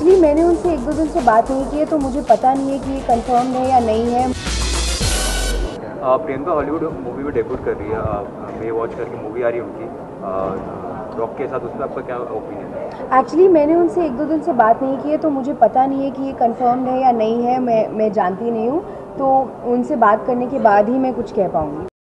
Actually मैंने उनसे एक दो दिन से बात नहीं की है, तो मुझे पता नहीं है कि ये कंफर्म है या नहीं है। प्रियंका हॉलीवुड मूवी में डेब्यूट कर रही है। मे वॉच करके मूवी आ रही है उनकी रॉक के साथ, उसमें आपका क्या ओपिनियन है? एक्चुअली मैंने उनसे एक दो दिन से बात नहीं की है, तो मुझे पता नहीं है कि ये कंफर्म है या नहीं है। मैं जानती नहीं हूँ, तो उनसे बात करने के बाद ही मैं कुछ कह पाऊँगी।